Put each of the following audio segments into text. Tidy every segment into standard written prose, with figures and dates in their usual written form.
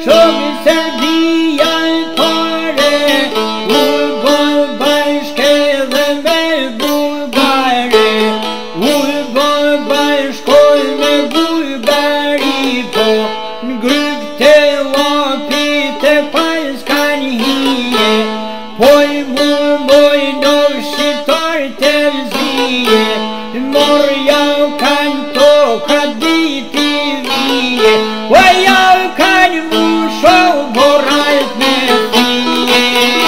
shumë Serbia pare, Ullë bashke dhe me Bulgare, Ullë bashkoj me Bulgari, po në gryp të lopit e pas kanë hije, po i moj në shqiptar të zije, morja kanë toka diti vije, o ja kanë musho vorajt me fije.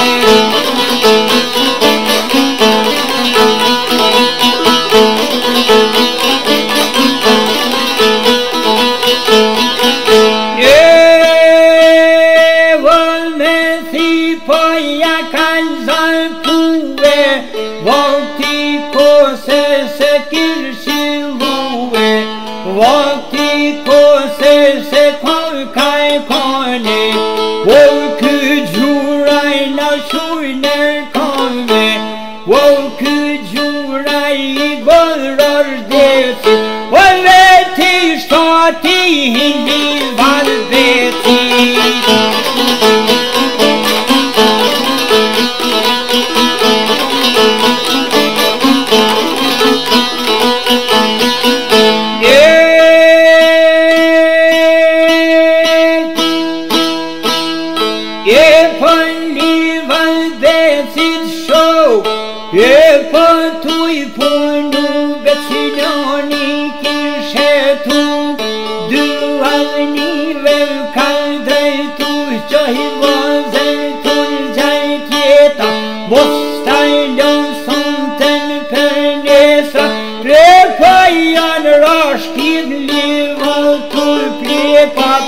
Po ja kanë zartue, voti kose se kirshilue, voti kose se kaj kone, o kë gjuraj na shujner kone, o kë gjuraj i godror desi, o veti shtati hindi valveti. E për tuj punu becinoni kishetu, dy avnive ka drejtu që i vazër të gjajt jeta, mos taj lëson të në për nesa, re për janë rashkit livë të plepat.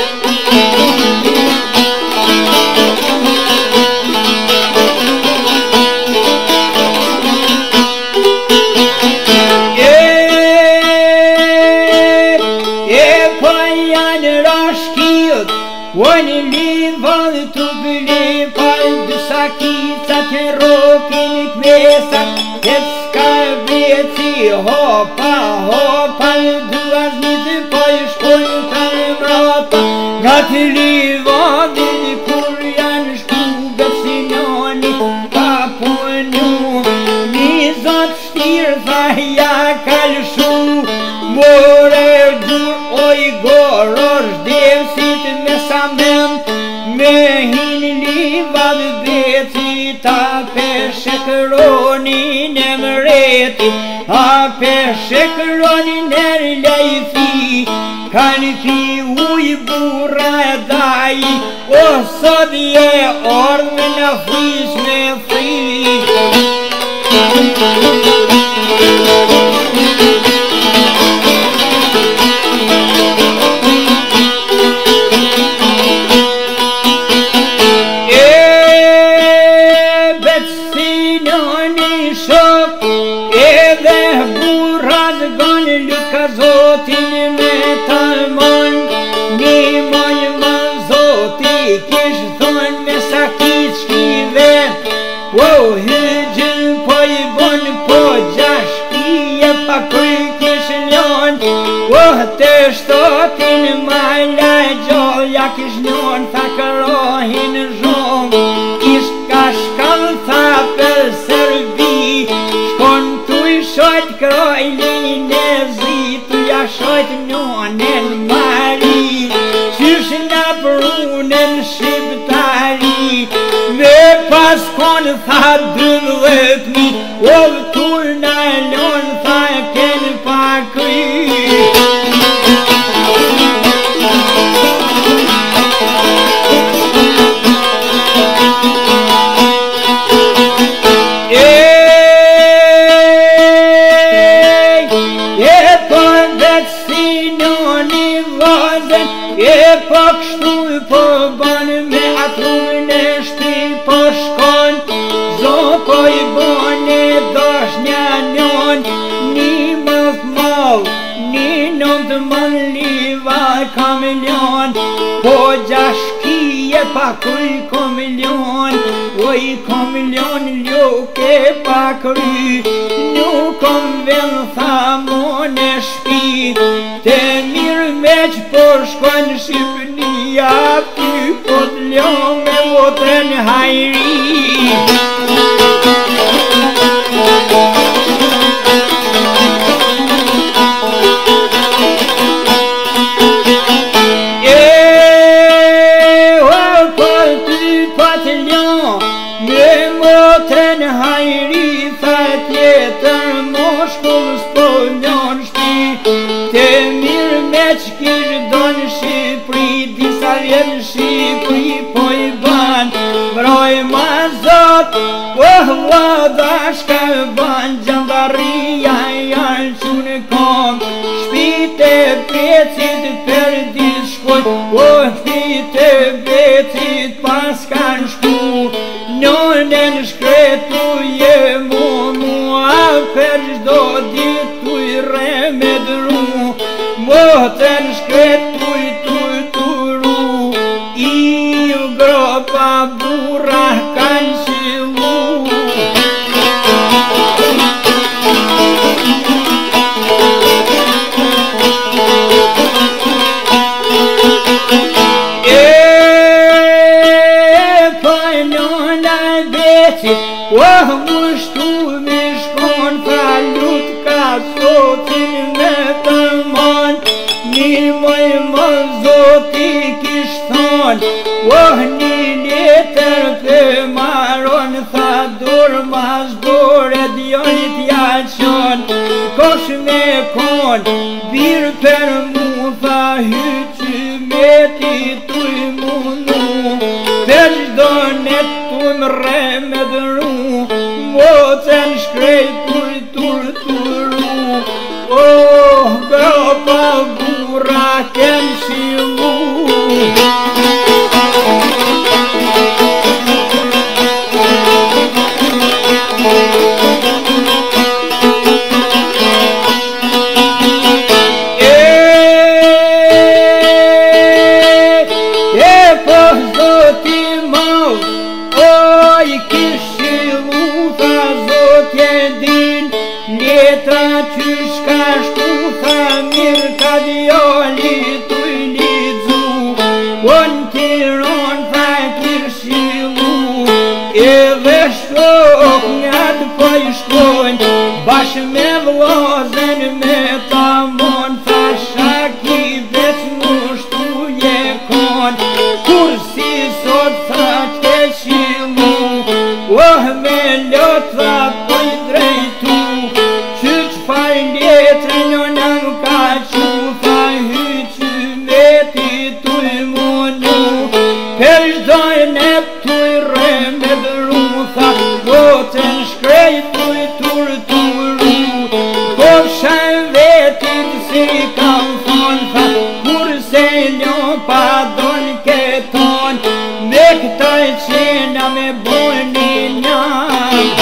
Unë livën të blepat, dësa kicat e rokin i kmesa, e s'ka veci hopa, duaznit po i shkojnë të mrapa, nga të livënin kur janë shku besinoni, ka punu, një zot shtirë tha ja kalshu, more dur oj goror shdevsit me samen, me hin livad veci, ta peshekroni në mreti, a peshekroni në lejfi, kanë pi uj burra e daj, o sot je orme në frish me fri. Zotin me talmon, një moj më zoti kish thon me sakit shkive, o hygjën po i bon po gjash kije pa kry kish ljon, o të shtotin mala gjoja kish ljon tha kërohin zhom, kish ka shkall tha për Serbi, shkon tu i shojt krojlin e shojt njonen mari, qysh nga prunen shqiptari, me pas kon tha 12.000, o tur na lon tha ken pa kry. E po kështu po ban me atun e shpi po shkon, zoko i bon e dosh një njon, një mëth mal, një nëndë mën liva kamilion, po gjash kije pa kry kamilion, oj kamilion ljoke pa kry, nuk kom vel thamon e shpi, te mirë me që po shkon Shqipënia motrën hajri. Motrën hajri tha tjetër moshkull s'po njon shpi. Te mirë me q'kish don Shqipri, disa vjen Shqipri po i ban. Vroj ma zot, vada shka ban, gjandaria janë qunë kom. Shpite pecit për dit shkoj, shpite pecit pas kan shku. Njonën shkretu je mua për gjdo ditu i remedru. Motrën shkretu i turu, i gropa burra kanë qilu. Mushtu mi shkon falut ka sotin me të mon. Një moj më zoti kish thon, një letër të maron, tha dur mas dore djonit ja qon. Kosh me kon, bir për mu, tha hyqy me ti tuj munu. Për gjdo net tu mre me dru, motrën shkretu i turu. Gropa burra ken qilu. Po zoti mau, oj kish qilu, tha zotje din. Letra qysh ka shku, tha mirë ka djali tu i lidzu. Në Tiran tha kish qilu, edhe shok njat po i shkojnë, bash me vlozen me ta mon. Tha shaki veç mushtu je kon, kur si sot tha t'ke qilu. Me lot tha po i drejtu, qyq faj letrën nëm ka qu. Tha hyqy me ti tu i munu, për gjdoj nep tu i remedru. Tha motrën shkretu i turu, po shen vetin si kam thon. Tha kur se njo pa don keton, me këtaj qena me bojni njën.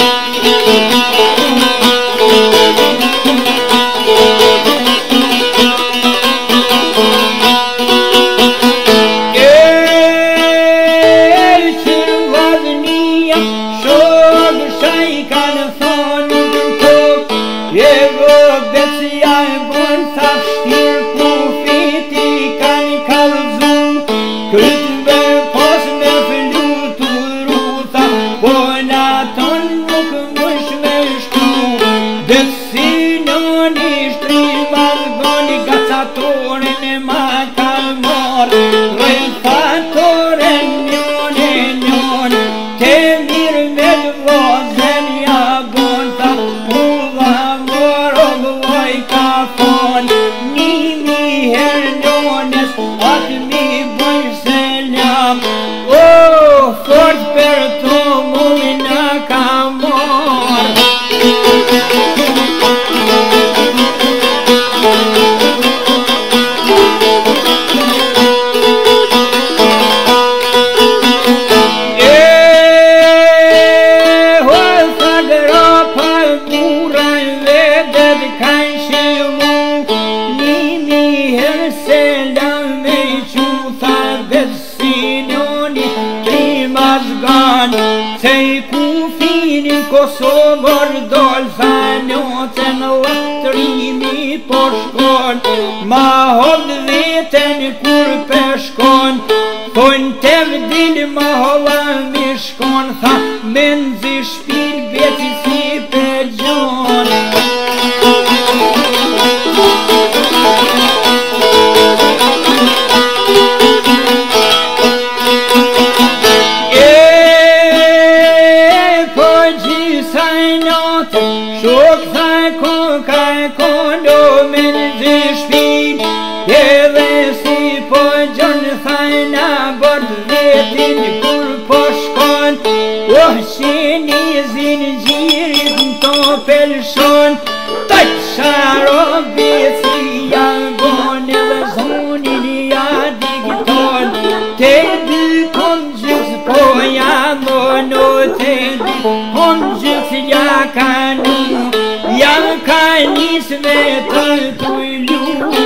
Kosovër dol fanotën latërimi po shkon, ma hod veten kur peshkon. Kon të vdil ma holla mi shkon, tha men zi shpil beti si për gjon. Po gjisaj natë, shok tha koka kondo men zi shpil, edhe si po gjon thajna bërë vetin kur po shkon. Qeni zinëgjirit në to pelshon, të qaro becia bon edhe zonin ja digiton. Te dy kongjës po jamon, o te dy kongjës ja kanu, ja kanis me të tujlu.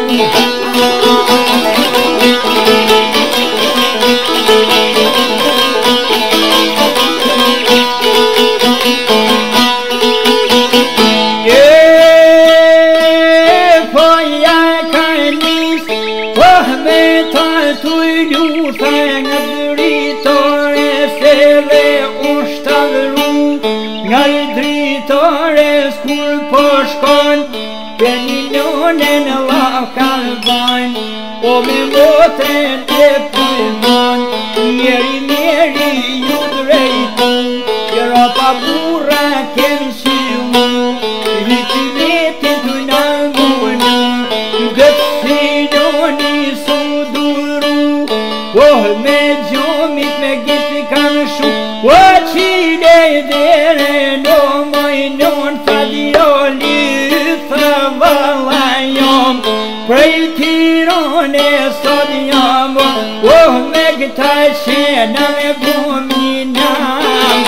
Dritores kur po shkon, për një nonen lakal ban, o me motren e përbon. Mjeri ju drejtu, jera pa burra kem shimu, viti veti të namunu, gëtsi noni su duru, oh me gjomit me gjithi kam shu, o qile dere no non fadioli thavalajom, prej tirone sot jam, oh me këta qena me buminam.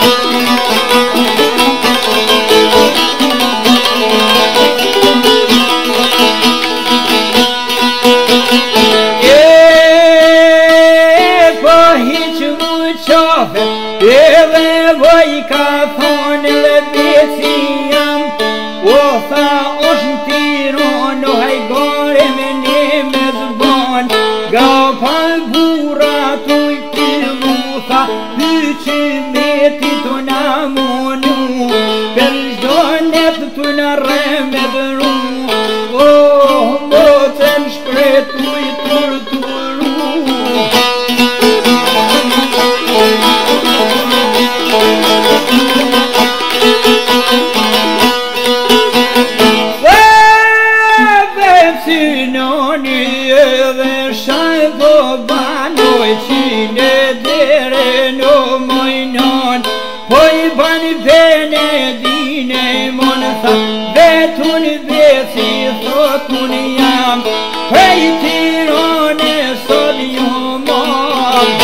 Po hiq mu qofe, edhe voj ka thonë edhe beci jam, o tha është në Tiron, o hajgore me ne me zbon. Ga pal bura tu i pilmu, tha pyqi me ti tu na monu, për shdo net tu na reme dëru, o motën shkretu i torturu. Sinoni edhe shaj po banoj, qine dere no mojnon, po i bani bene dine mon, tha vetun beci thotun jam, prej Tirone sot jomam.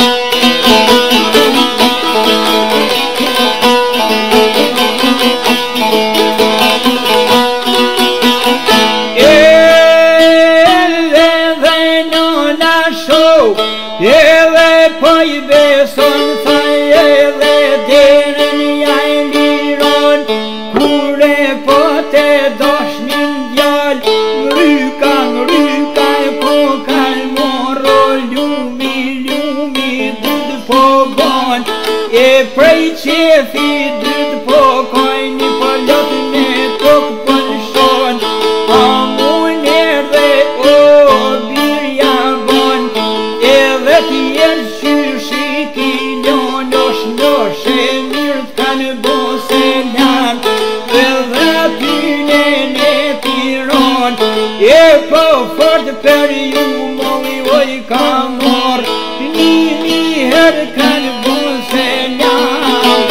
Edhe po i beson, tha edhe deren ja i liron, kure po te dosh një djall, ngryka e po kalmoro, ljumi dytë po bon, e prej qefi dytë po kojni, po lot me tok po lëshon, amun erdhe o birja bon, edhe t'jen qyshi kilion, nosh e mirë t'kanë bose nan, edhe tyne në Tiron, e po fort për ju moli oj ka mor, një herë kanë bose nan.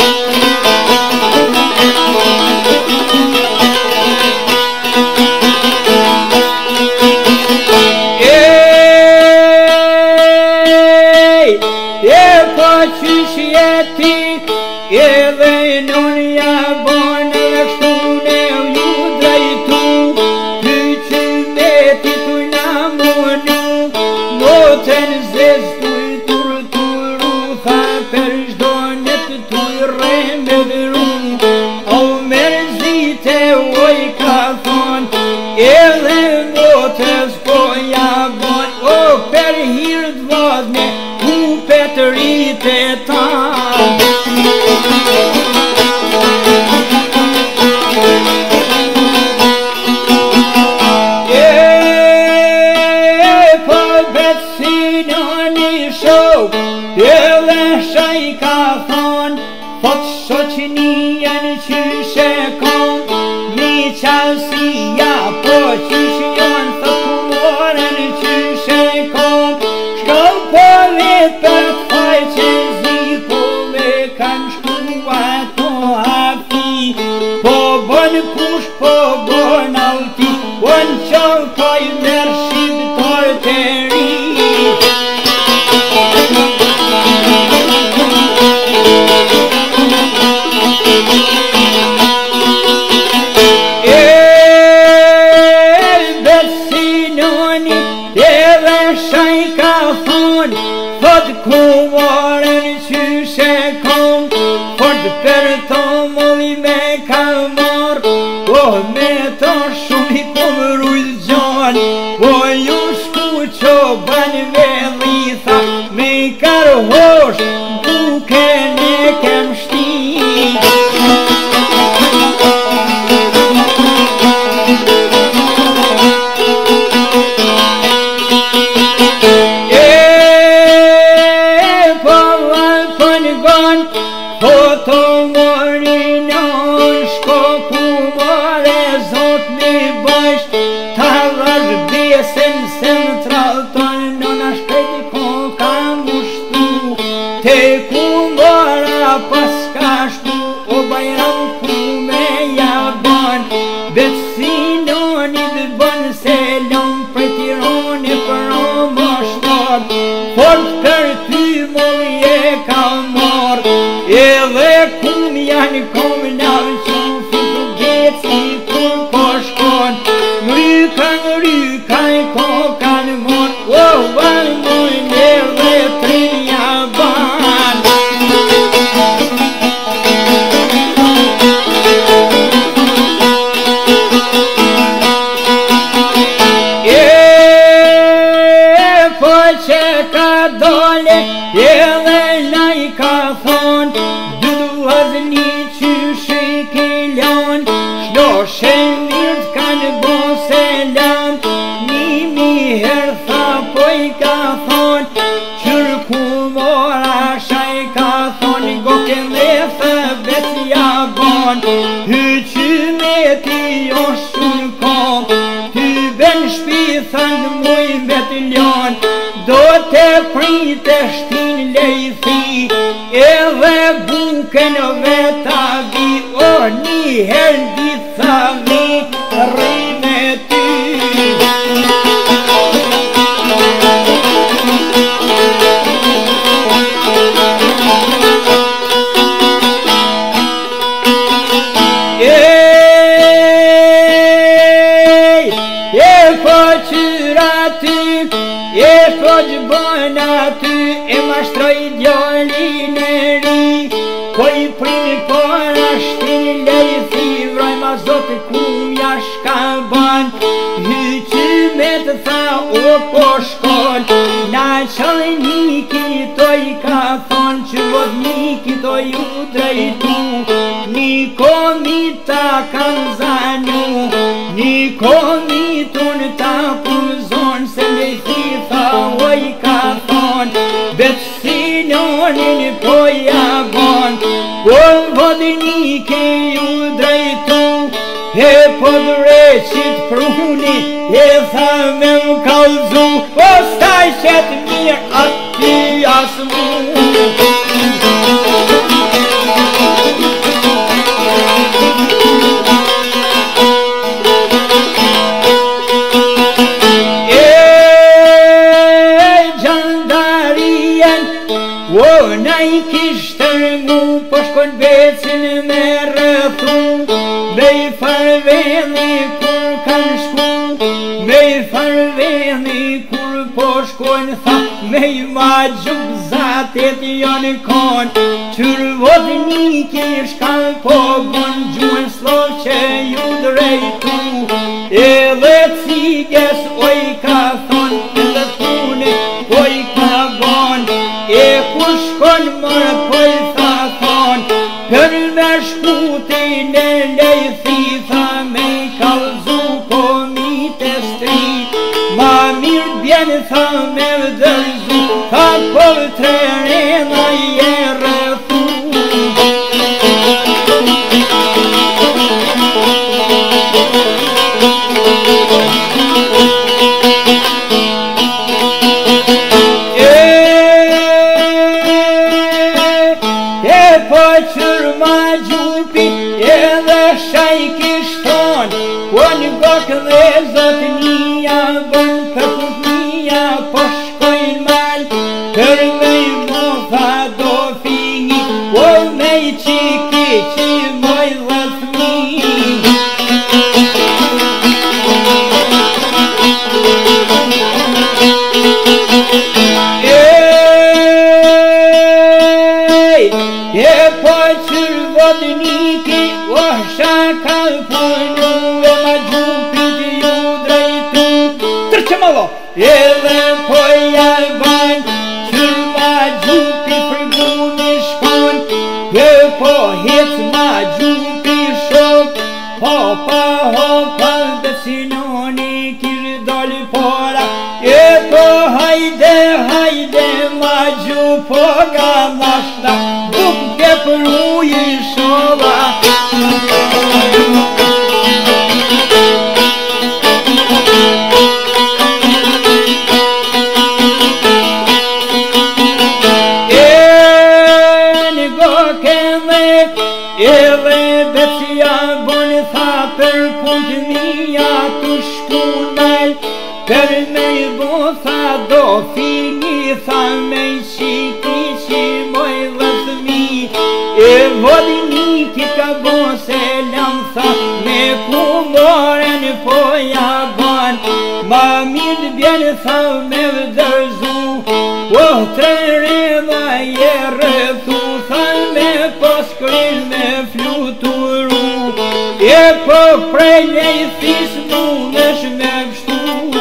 Edhe nun ja bon edhe kështune ju drejtu, pyqy beti tu namunu, motën zez tu i turturu, tha për shdo net tu i reme dhru, o merzite oj ka thon, edhe motës po ja bon, o për hirt vadne, ku për shaj ka thon, thot shoqënien qyshe kon, mi qalësia po qyshe jon, thot kumorën qyshe kon, shkon po vet për t'faj që zikove kan shkua to hafi, po bon kush po bon alti, unë qëll poj mërë shqiptar të ri. Thot kumorën qyshe kom, fort për të molli me ka marr, me të shumë i kom rujt gjan, ju shku që ban me dhitha, me karhosh duke ne kem shtin. Po të morin on shko kumore zot me bësh, ta dhash besën se në tralton nona shkreti ko ka mushtu, te kumora pas ka shtu o bajram ku me jaban, betësi noni dhe bën se lom për tironi për o moshtar, fort për ty molli e ka marr, edhe kum janë kom navë që fitu geci kur po shkon, ngryka i koka në mon, banë mojnë edhe trinja banë. Po që ka dole edhe laj ka thonë, një qyshe kelon, shloshen virt kanë bo selam, nimi her tha po i ka thon, qyr kumora shaj ka thon, goken dhe tha besja bon, hyqy me ti o shun kom, ty ben shpithan muj me t'ljon, do te prite shtin lejthi, edhe buken veta vi, një herë ditha vi, rri me ty. Po qyra ty, po gjbona ty, mashtroj djallin e ri, po i prini po ashtin lejthi, vroj ma zote kum jashka ban, hyqy me të tha o po shkon, na qalniki to i ka thon, që vodniki to ju drejtu, një komita kanë zanu, një komitun ta punzon, se lejthi tha o i ka thon, betësi nonin po jagon, vodniki ju drejtu, po dreqit pruni, tha me më kalzu, po staj qet mirë ati as mu. Na i kishtë rëngu, po shkon becin me rëthu, me i farveni kur kanë shku, me i farveni kur po shkon tha, me i ma gjub zatet janë kon, qyr vodniki shkan po bon gjuen slov që ju drejtu, edhe ciges oj ka thon, edhe thune oj ka bon, ku shkon mërë po i tha thon, për me shkutin e lejthi tha me i kalzu komite stri, ma mirë bjen tha me vdërzu, tha po trena je rrethu. Po qërma gjupi edhe shajki shton, po një gokë dhe zotënia bën për putnia, po shkojnë mal për me i motha do fingi, po me i qiki që moj dhëthmi. Po qërë vodniki, o shaka punu e ma gjupit ju drejtu. Tërqe malo! Edhe po jalban, qërë ma gjupi frguni shkon, e po hec ma gjupi shok, hopa hopa dhe sinoni kërë doli pora, e po hajde hajde ma gjupo ga nashta, bukë për ujë shola. Në gokeme edhe becia bon tha për punë mija të shkunel, për me i bo tha do fingi, tha me i qiki që moj dhëthmi. E vodniki ka bo se lam tha me kumoren po ja ban, ma mirë bjen tha me vdërzu, o trena je rrethu, tha me poskrin me fluturu, e po prej lejthis mundesh me pështu.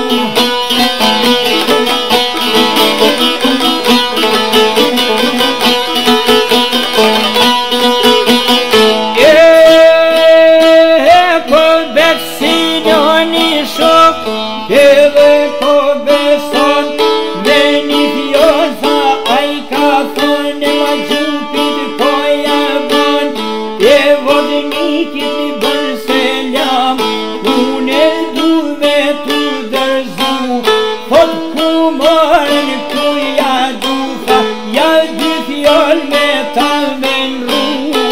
Edhe po beson me një fjord, tha a i ka thonë e ma gjupit po ja ban, e vodnikit i bën se lam, unë e du me tu dërzu, thot ku marën ku ja du, tha ja dy fjord me ta me nru.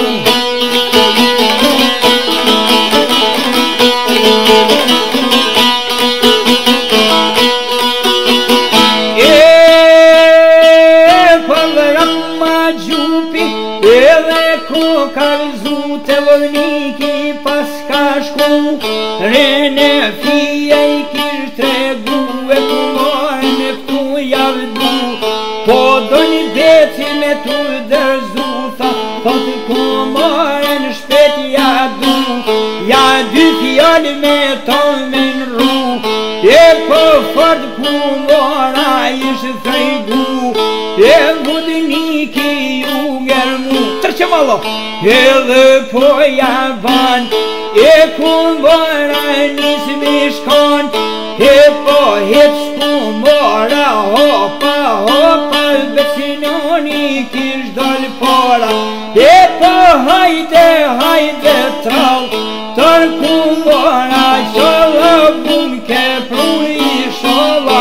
Edhe ku ka rëzu të vodniki pas ka shku, rene fija i kishë tregu, e ku marë në këtu javdu, po do një deci me tu dërzu, tha thot ku marë në shpet jadu, ja dy fjallë me ton me nru, e po fort ku mora ishë tregu, e vodniki ju ngermu. Tërqe malo! Edhe po ja ban, e ku mora nisë mi shkon, e po hec ku mora hopa hopa, besinoni kish dol pora, e po hajde hajde trau, tër ku mora shola bun ke pruj shola.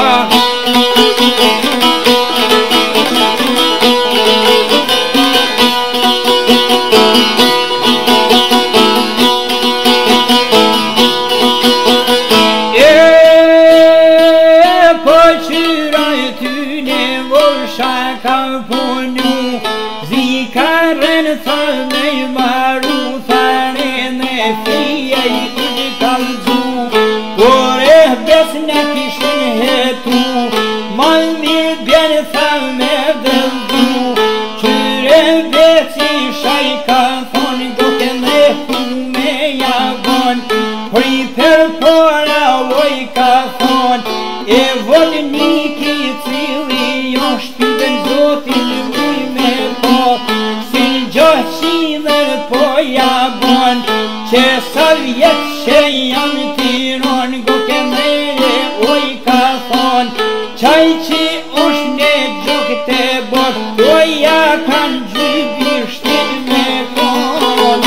Shaka punu, zikaren tha me i maru, thare ne fija i këtë kalzu, por e besna kishin hetu, mal mirë bjen tha me dëldu, qyre beci shajka thon goke me hu me jagon, pri per pora oj ka thon, e vodniki cili jo shtypen zotin muj me po, si gjohqimer po ja bon, që sa vjet që jam tiron goke mere oj ka thon, qaj që ush ne ishte bot, doja kanë gjybi shtin me kon.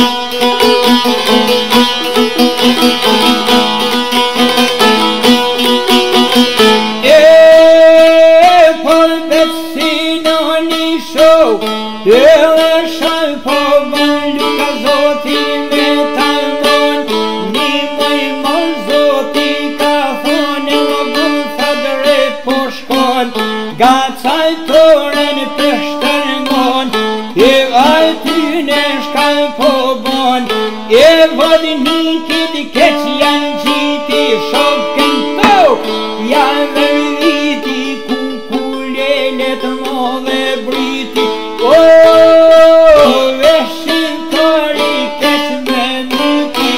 Por betsinoni show, edhe shal po bën luka zoti me talmon, një mëj më zoti ka thonë o bën thadre po shkon, gacajtoren për shtërngon, e altyne shkall po bon, e vodnikit keq janë gjiti shokën to, janë viti kukulelet modhe briti, o veshin tori keq me nuki.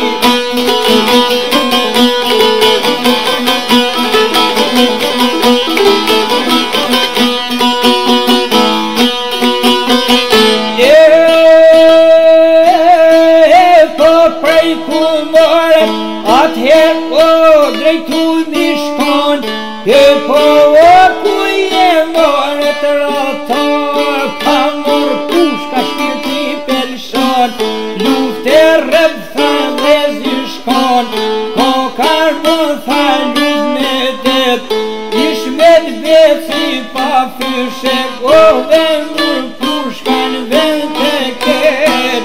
Atëher o drejtu mi shkon, e po o ku je more të ratar, pa mor pushka shpirti pelshon, lufte rëbtha dhe zi shkon, kokar më tha luft me det, ish me dbeci pa fyshe, o dhe mur pushkan vend të ket.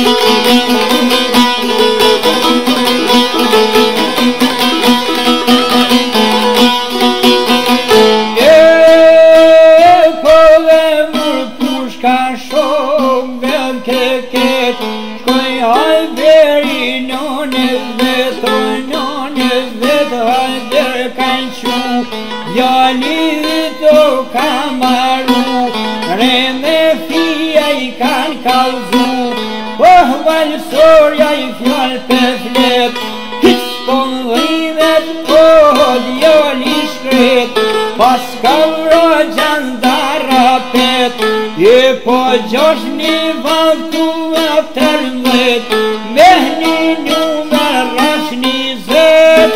Shkoj hajberi nonës vetë, o nonës vetë hajder kanë qu, jali të ka maru, re me fia i kanë kalzu, oh valsorja i fjall për flet, hiq s'pon dhimet, oh djali shkret, pas ka vro gjandara pet, e po gjosh një vaktu tërmët, me një numër rash 20.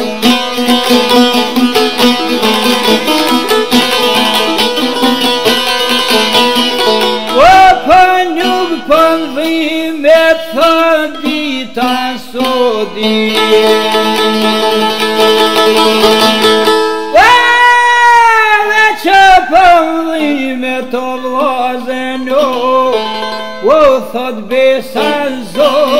O pa nuk pën dhimet, tha dita sodi, dhe që pën dhimet o vlazen o, thot besa zot